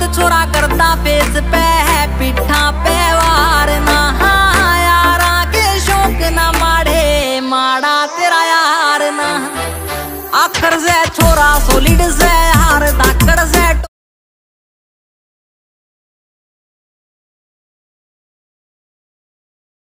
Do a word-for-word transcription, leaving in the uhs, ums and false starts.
छोरा करता फेस पे है पिठा पे वार ना यारा के शौक ना माड़े माड़ा तेरा यार ना आखर से छोरा सोलिड से